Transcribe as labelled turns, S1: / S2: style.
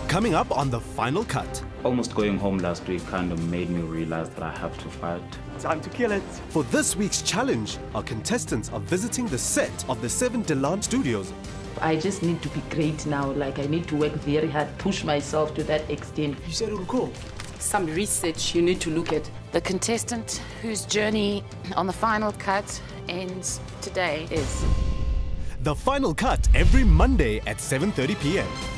S1: Coming up on The Final Cut.
S2: Almost going home last week kind of made me realize that I have to fight.
S3: Time to kill it.
S1: For this week's challenge, our contestants are visiting the set of the 7 Delant Studios.
S4: I just need to be great now. Like, I need to work very hard, push myself to that extent.
S3: You said Uruko.
S5: Some research you need to look at.
S6: The contestant whose journey on The Final Cut ends today is...
S1: The Final Cut every Monday at 7:30 p.m.